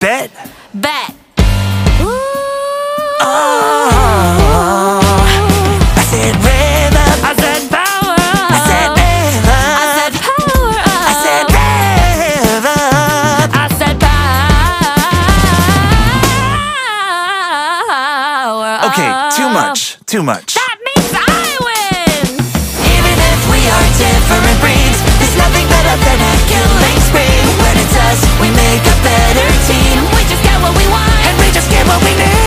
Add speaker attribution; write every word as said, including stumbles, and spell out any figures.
Speaker 1: Bet?
Speaker 2: Bet.
Speaker 1: Oh, I said rhythm. I said power. I said rhythm.
Speaker 2: I said power up.
Speaker 1: I said rhythm.
Speaker 2: I said power up.
Speaker 1: Okay, too much, too much.
Speaker 2: That means I win.
Speaker 3: Even if we are different